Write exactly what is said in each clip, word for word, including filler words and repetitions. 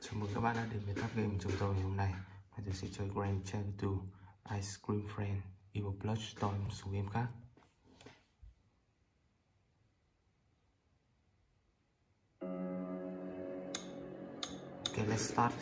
Chào mừng các bạn đã đến với tab game chúng tôi ngày hôm nay. Và tôi sẽ chơi Grand Theft Auto, Ice Cream Friend, Evil Bloodstorm, một số game khác. Okay, let's start.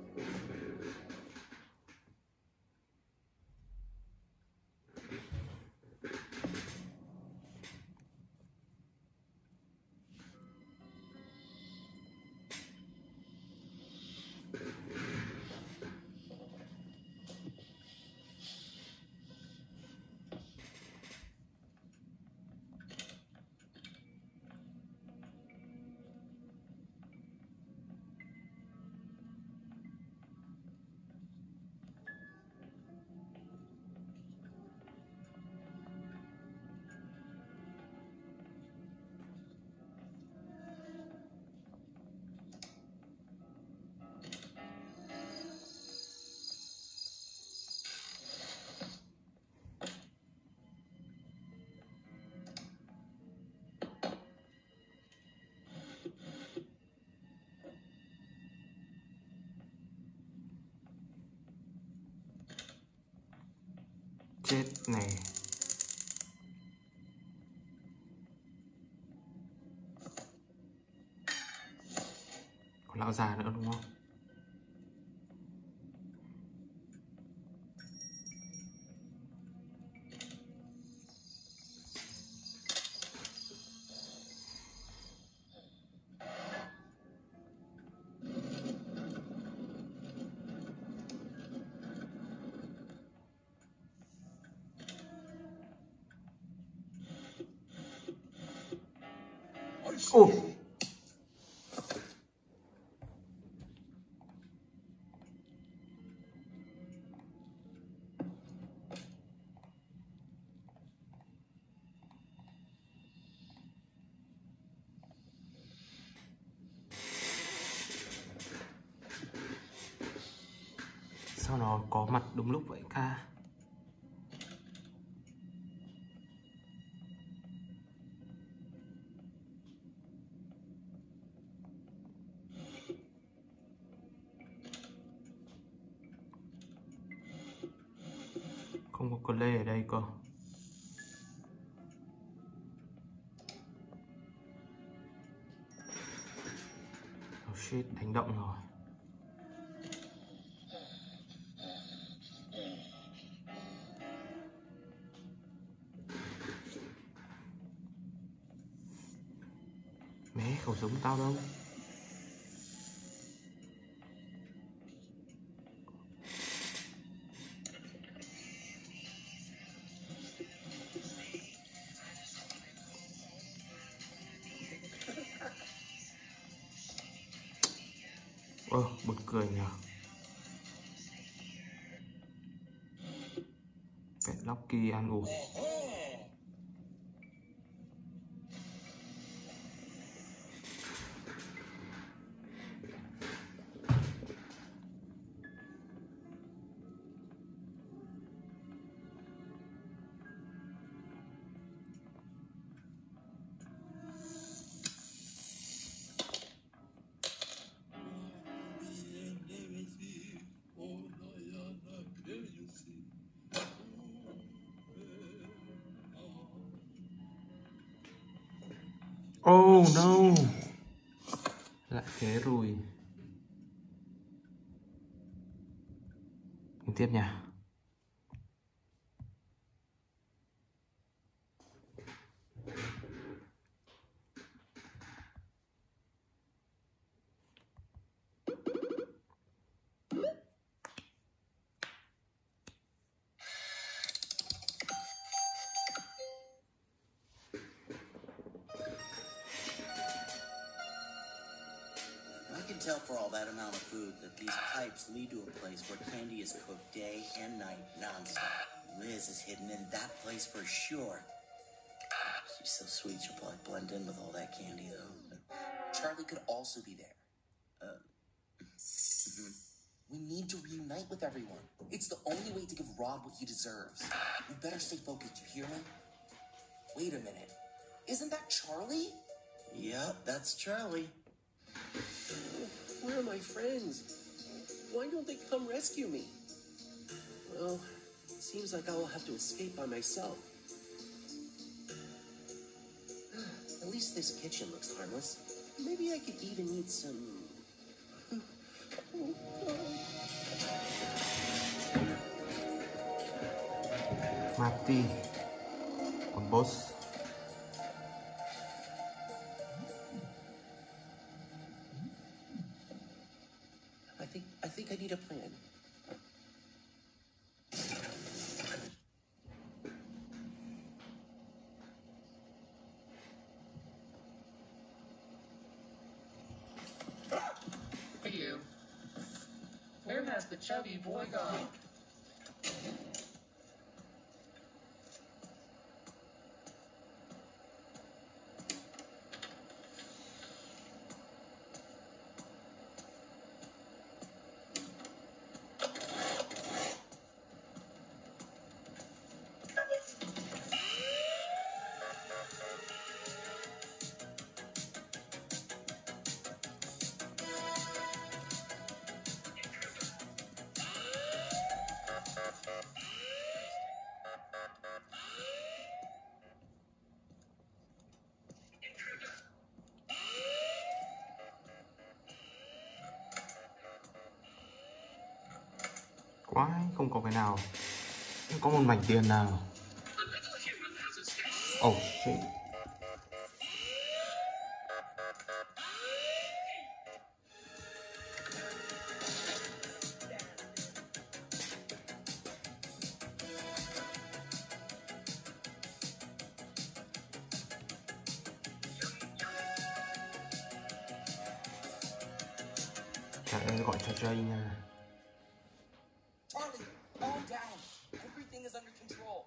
Chết này. Có lão già nữa đúng không? Ồ! Sao nó có mặt đúng lúc vậy ca? Không có con lê ở đây cơ. Oh shit, đánh động rồi. Mẹ, khẩu súng tao đâu? Ơ, oh, buồn cười nhỉ. Pet Lucky an ủi. Oh no. Lại thế rồi. Mình tiếp nha. Tell for all that amount of food that these pipes lead to a place where candy is cooked day and night nonstop. Liz is hidden in that place for sure. She's so sweet, she'll probably blend in with all that candy though. Charlie could also be there. Uh, mm-hmm. We need to reunite with everyone. It's the only way to give Rod what he deserves. We better stay focused, you hear me? Wait a minute. Isn't that Charlie? Yep, that's Charlie. Where are my friends? Why don't they come rescue me? Well, it seems like I will have to escape by myself. At least this kitchen looks harmless. Maybe I could even eat some... Oh, God. Mati, con boss. I think I think I need a plan. Hey you. Where has the chubby boy gone? Quái, không có cái nào. Không có một mảnh tiền nào. Oh shit. Chắc em gọi cho Jay nha. Charlie, calm down. Everything is under control.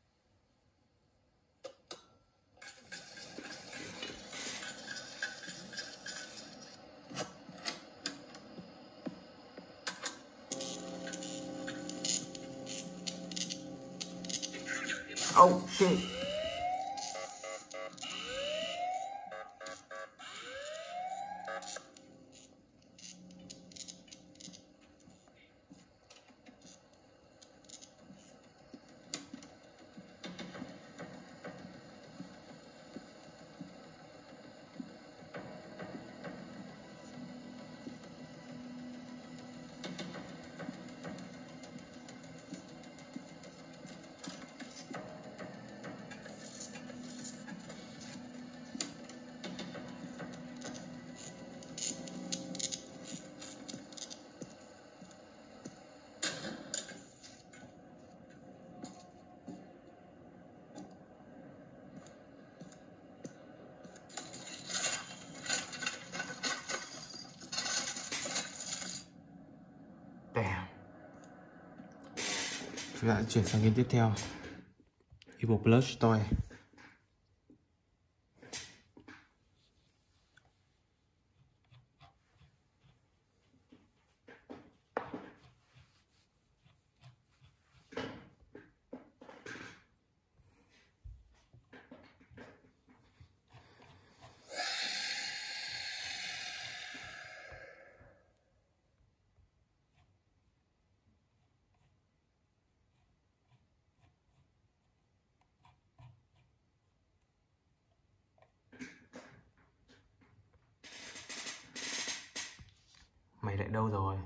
Oh shit. Damn. Chúng ta chuyển sang game tiếp theo. Evil Plush Toy. Mày lại đâu rồi?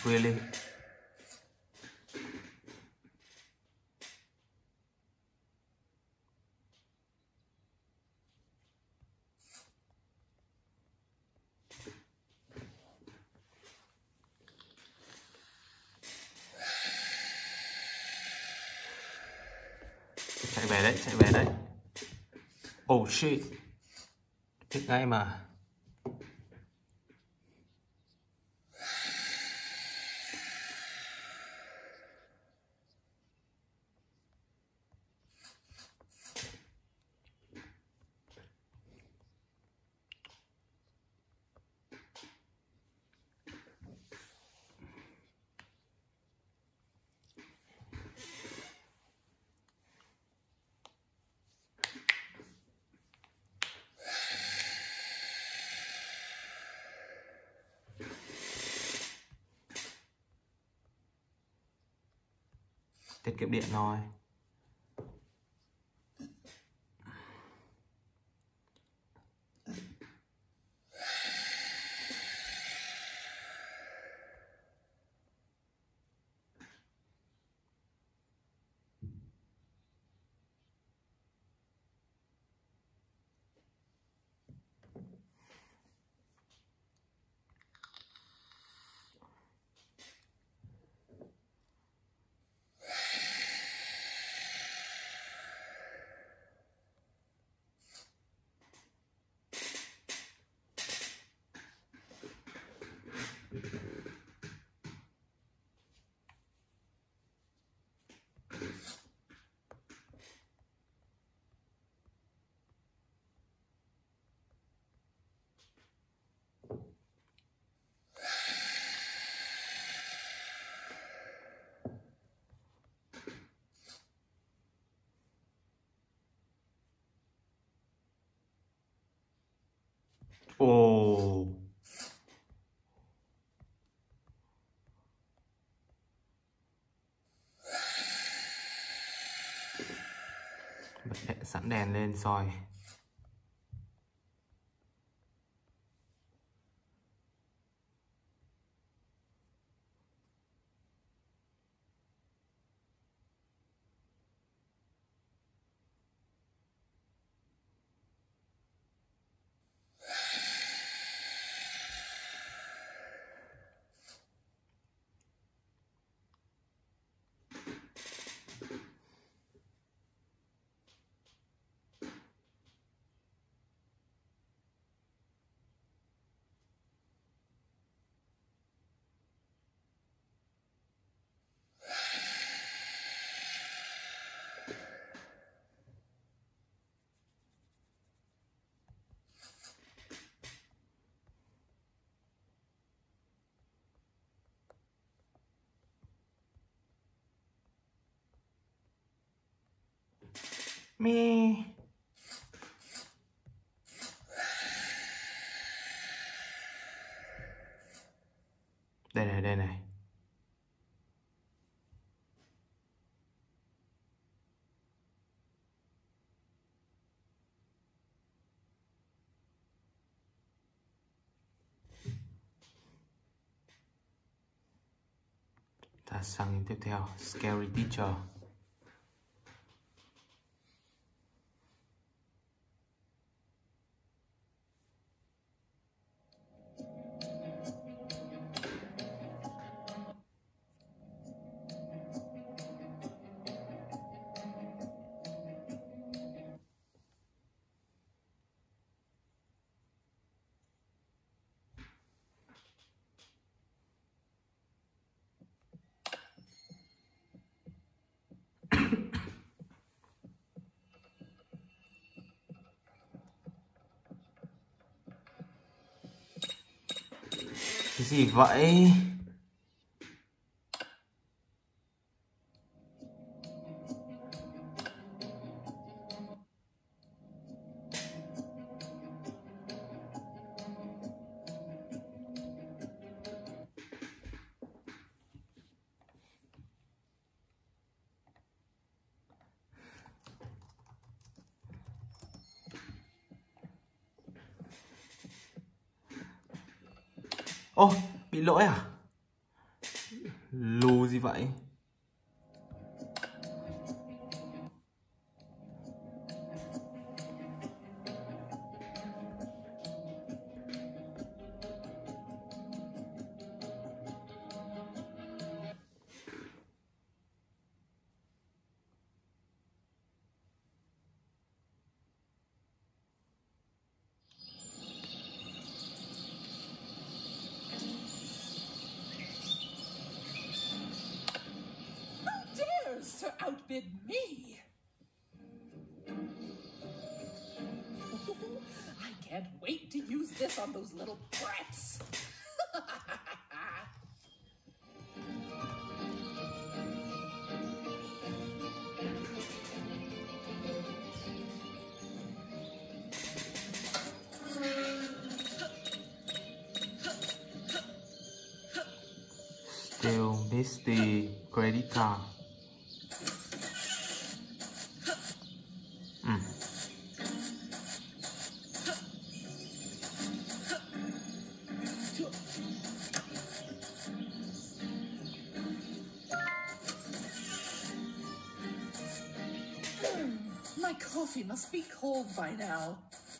really. Chạy về đấy, chạy về đấy. Oh shit. Thích ngay mà. Tiết kiệm điện thôi. Ồ. Bật đèn, sẵn đèn lên soi. Mê. Đây này, đây này. Ta sang game tiếp theo, Scary Teacher. Cái gì vậy? Ô, bị lỗi à? Lù gì vậy? To outbid me. I can't wait to use this on those little brats. Still Misty credit card. Mm. My coffee must be cold by now.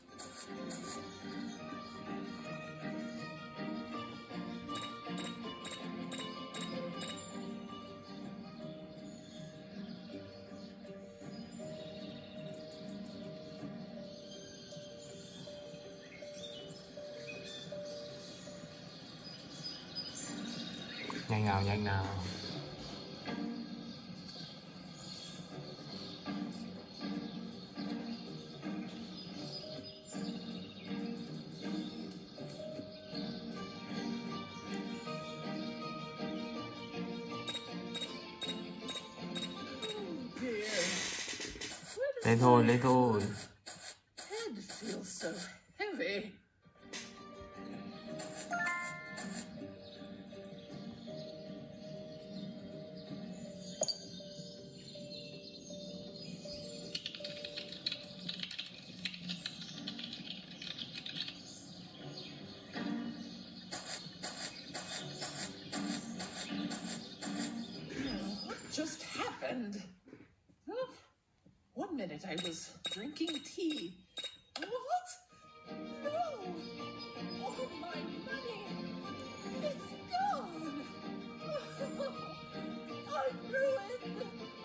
Nhanh nào, nhanh nào. Lên thôi, lên thôi. Head feels so heavy. Just happened? Huh? One minute I was drinking tea. What? No! All my money! It's gone! I'm ruined!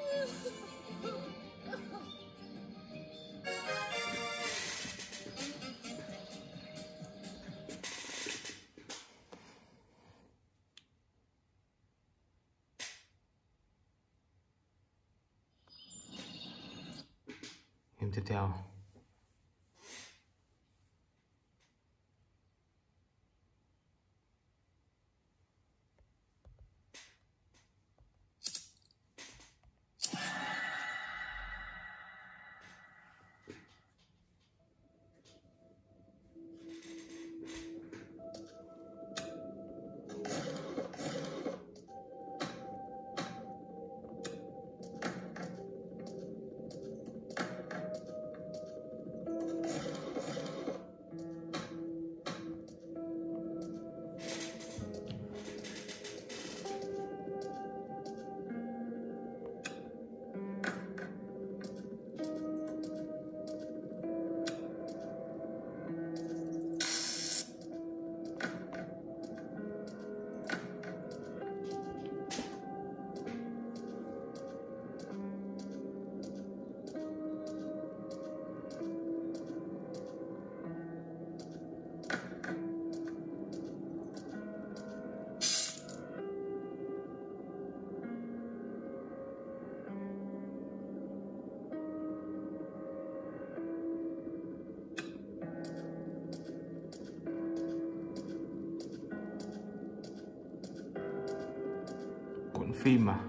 Game tiếp theo. Cuộn phim à?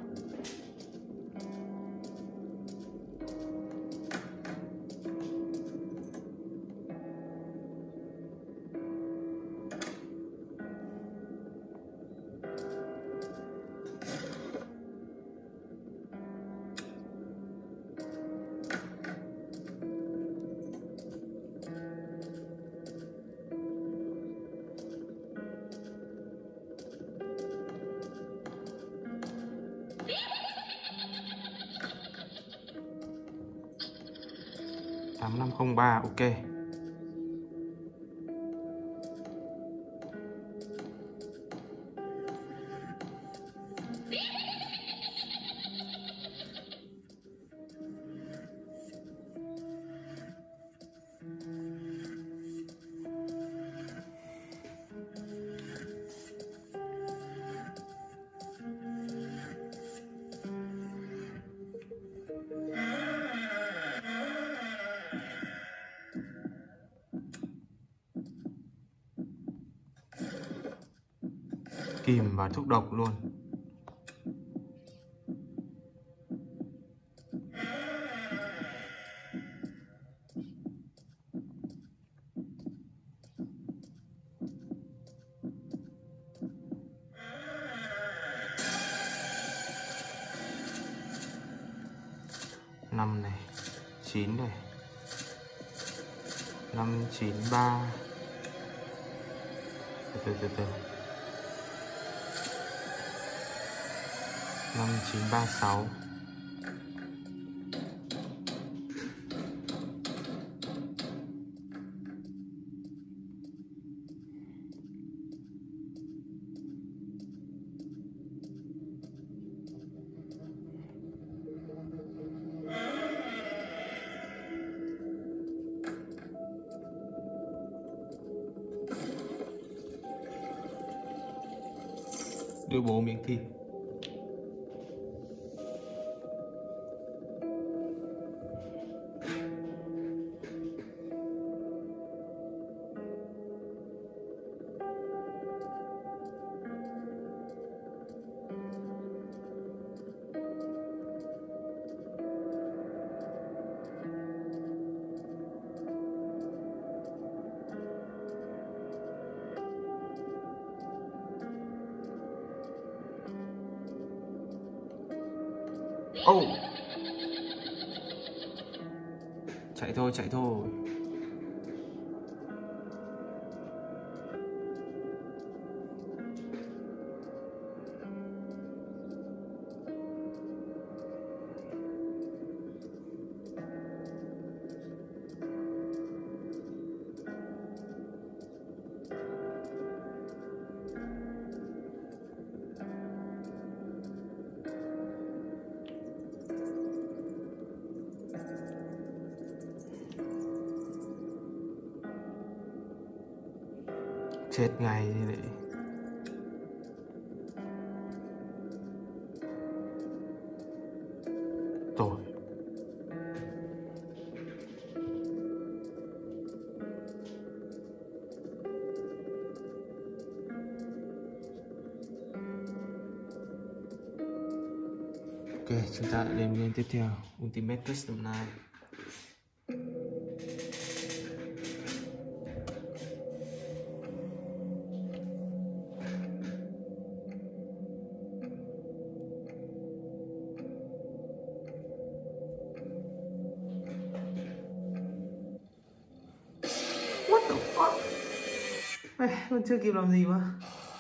tám năm không ba, ok. Kìm và thuốc độc luôn. Năm này, chín này, năm chín ba, từ từ từ từ, năm chín ba sáu, đưa bố miếng thịt. Oh. Chạy thôi, chạy thôi. Chết ngay như vậy. Tội. Ok, chúng ta đã đến game tiếp theo, Ultimate Custom Night. What the fuck? Ê, con chưa kịp làm gì mà.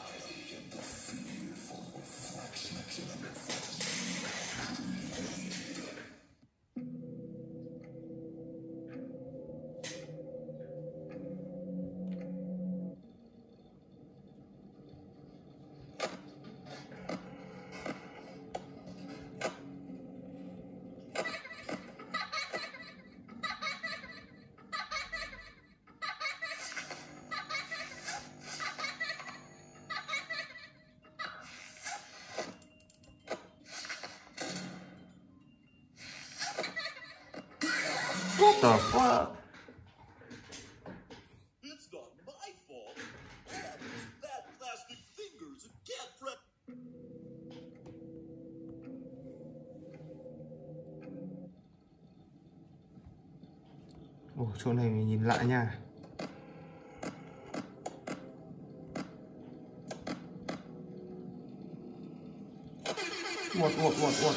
What the fuck? It's not my fault. All those fat plastic fingers and cat prep. Ồ, chỗ này mình nhìn lại nha. Một, một, một, một.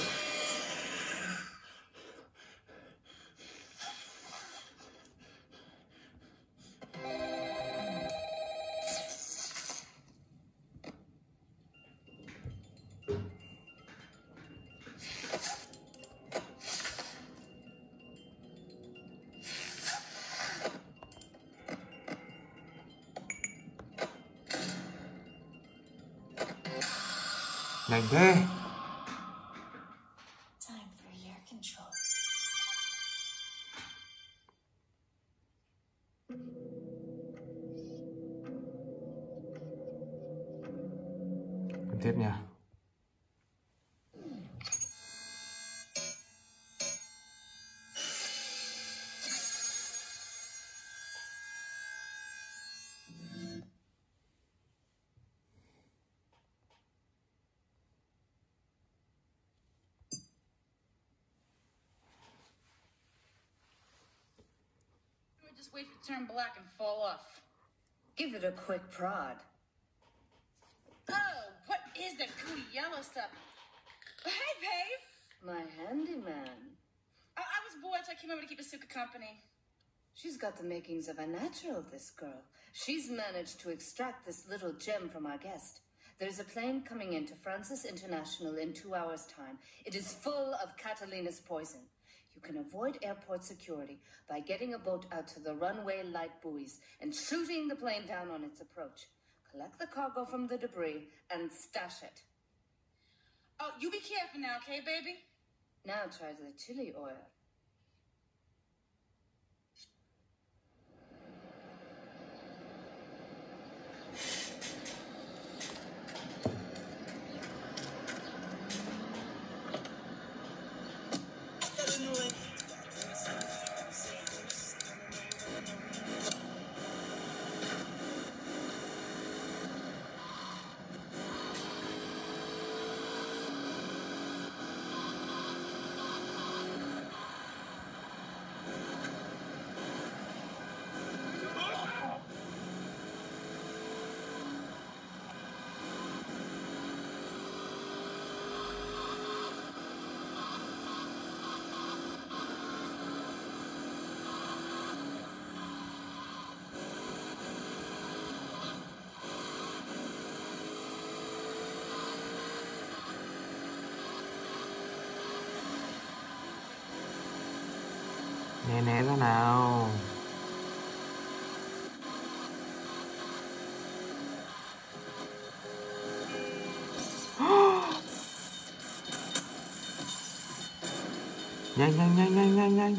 Nhanh thế. Time for air control. Tiếp nha. Just wait for it to turn black and fall off. Give it a quick prod. Oh, what is that gooey yellow stuff? Hey, babe. My handyman. I, I was bored, so I came over to keep Asuka company. She's got the makings of a natural, this girl. She's managed to extract this little gem from our guest. There's a plane coming into Francis International in two hours' time. It is full of Catalina's poison. You can avoid airport security by getting a boat out to the runway light buoys and shooting the plane down on its approach. Collect the cargo from the debris and stash it. Oh, you be careful now, okay, baby? Now try the chili oil. Né né ra nào. Nhanh nhanh nhanh nhanh nhanh nhanh.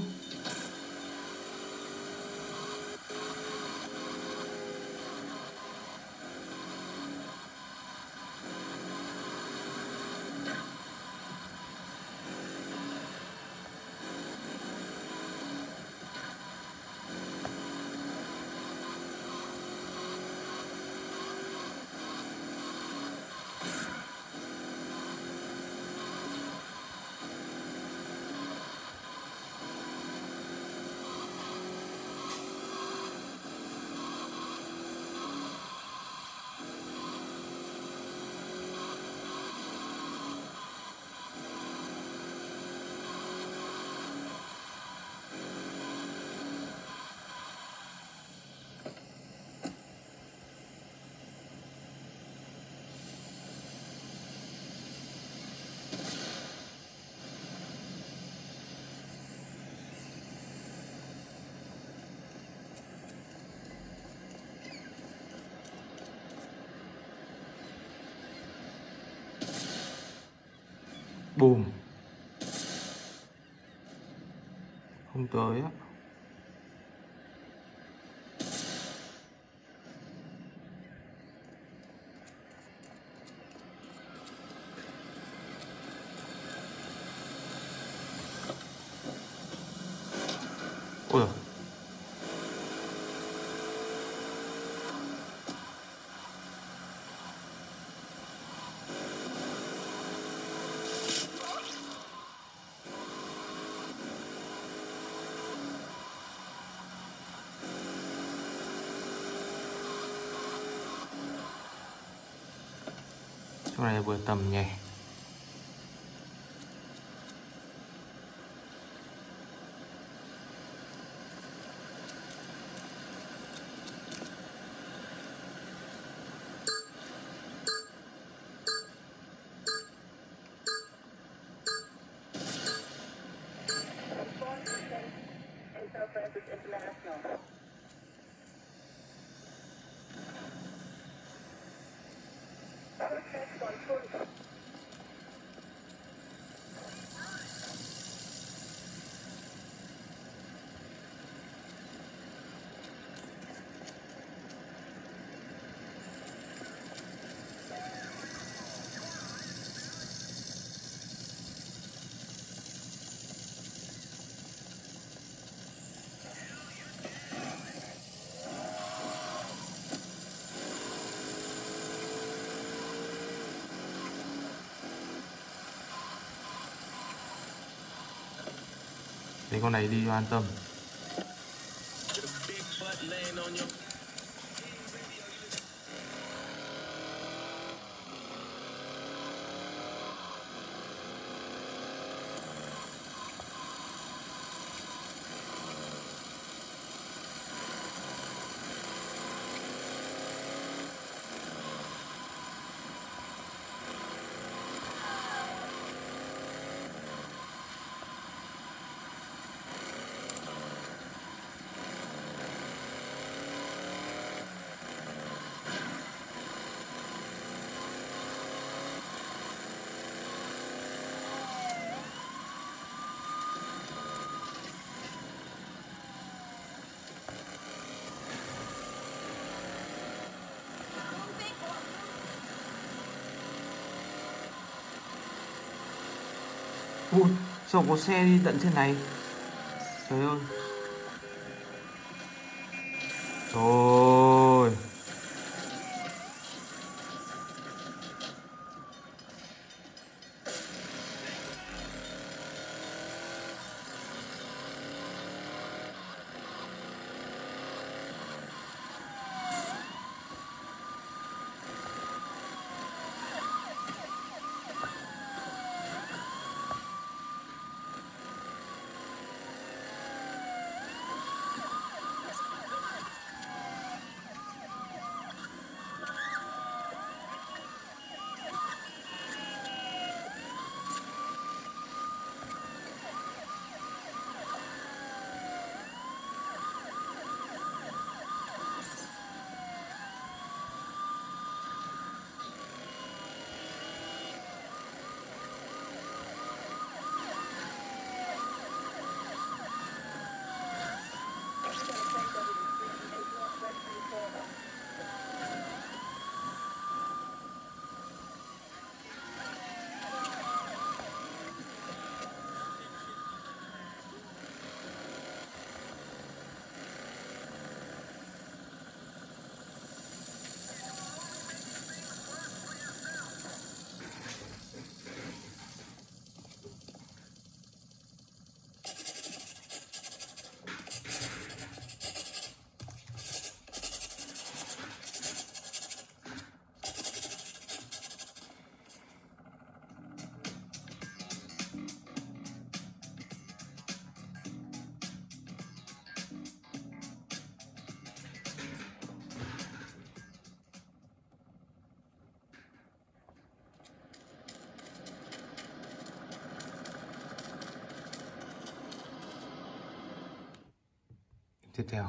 Bùm. Không tới á. Ôi giời. Chỗ này vừa tầm nhẹ. để con này đi cho an tâm. Ui, sao có xe đi tận trên này? Trời ơi. Trời. Tiếp theo.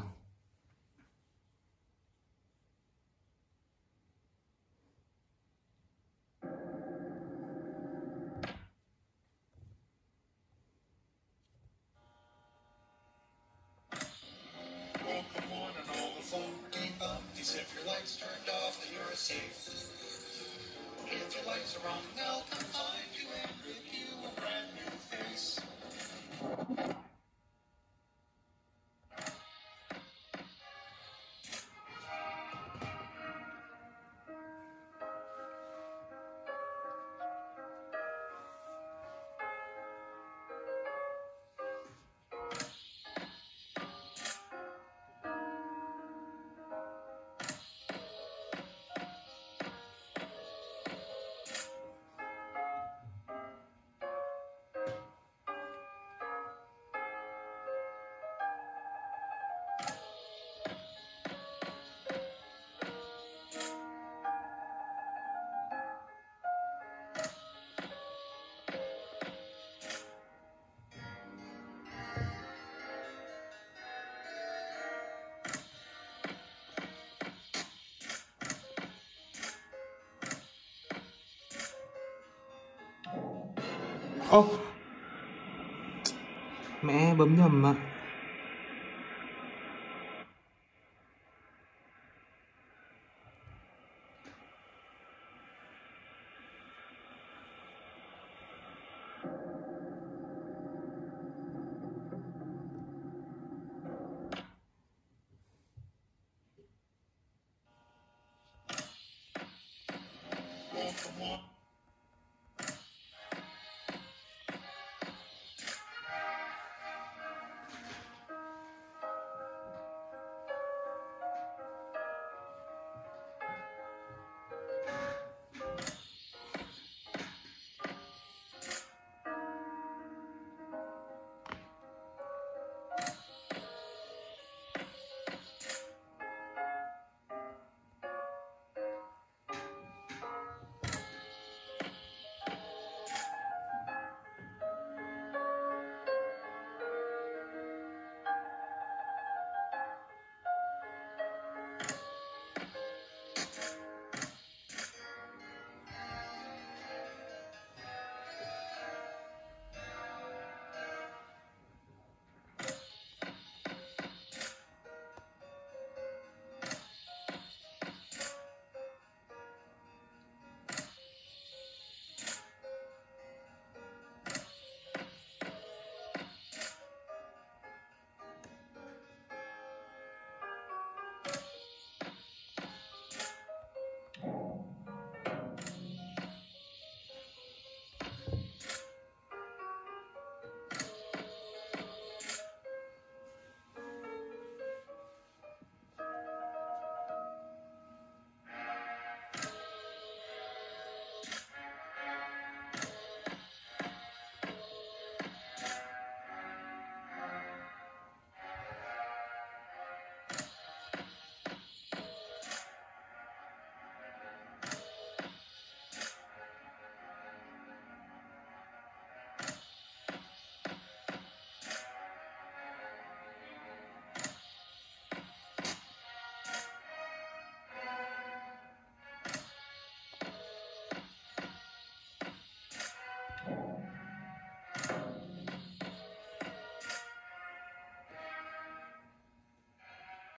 Ô, mẹ bấm nhầm mà.